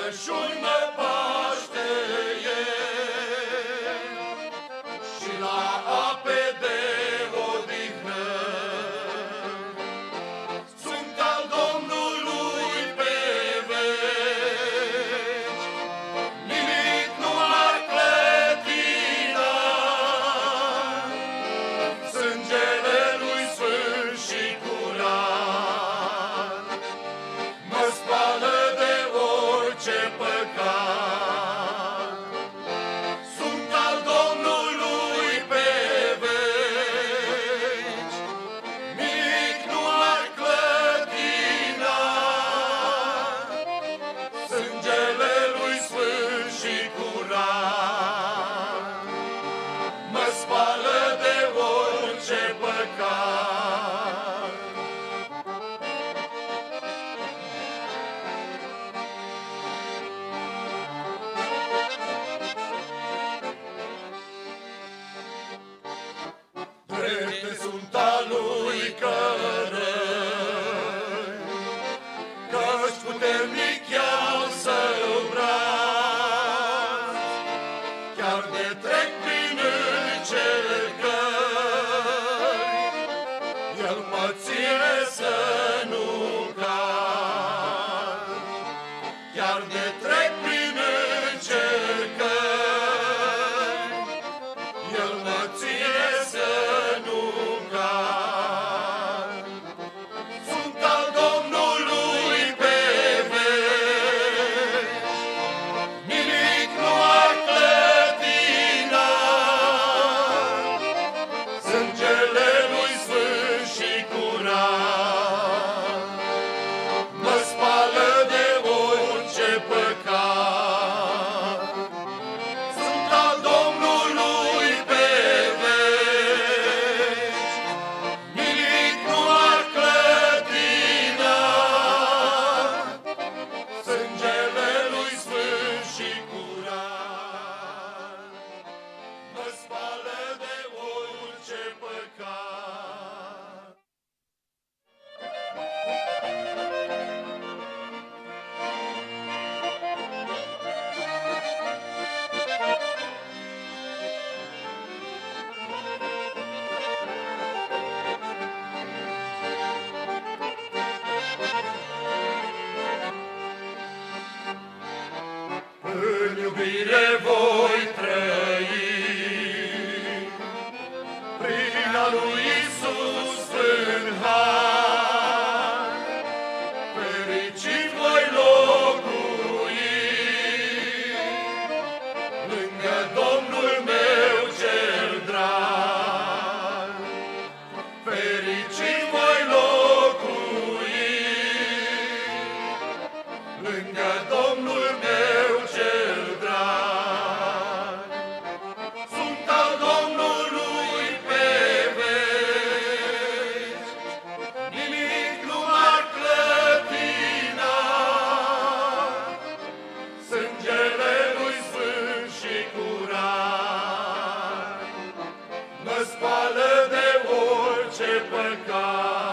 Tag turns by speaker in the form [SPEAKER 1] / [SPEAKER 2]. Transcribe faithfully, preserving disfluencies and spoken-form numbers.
[SPEAKER 1] Crăciun mă paște el și la ape de odihnă. Sunt al Domnului pe veci, nimic nu m-ar clătina. Sângele lui sfânt și curat mă spală de orice păcat. Sunt al Domnului pe veci, nimic nu m-ar clătina. Sângele lui sfânt și curat mă spală de orice păcat. Drepte sunt a lui cărăi, căci puternic iau să-l braț. Chiar de trec prin încercări, el mă ține să nu cad. Chiar de trec prin încercări, el mă ține să nu cad. Sunt al Domnului pe veci, nimic nu m-ar clătina. Sângele lui sfânt și curat mă spală de orice păcat. Sunt al Domnului pe veci, nimic nu m-ar clătina. Sângele lui sfânt și curat mă spală de orice păcat. În iubire voi trăi, prin a lui Iisus în har. Fericit voi locui lângă Domnul meu cel drag. Fericit voi locui lângă Domnul meu cel drag. Sunt al Domnului pe veci, nimic nu m-ar clătina. Sângele lui sfânt și curat mă spală de orice păcat.